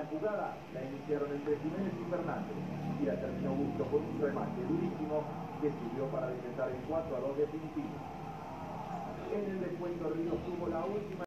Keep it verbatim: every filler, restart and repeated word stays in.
jugada la iniciaron entre Jiménez y Fernández y la terminó Busto con un remate durísimo que sirvió para decretar el cuatro a dos definitivo. En el descuento Río tuvo la última